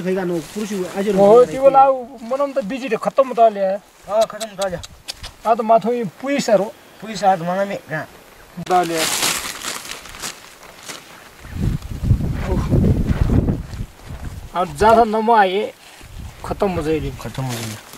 खैगा no पुरुष आज हो त्यो बेला मनम त बिजी रे खत्म त ले खत्म त जा आ त माथो पुइसहरु पुइसा त मगा मे गा दाले अब ज्यादा नम आए खत्म हो जाए खत्म हो जाए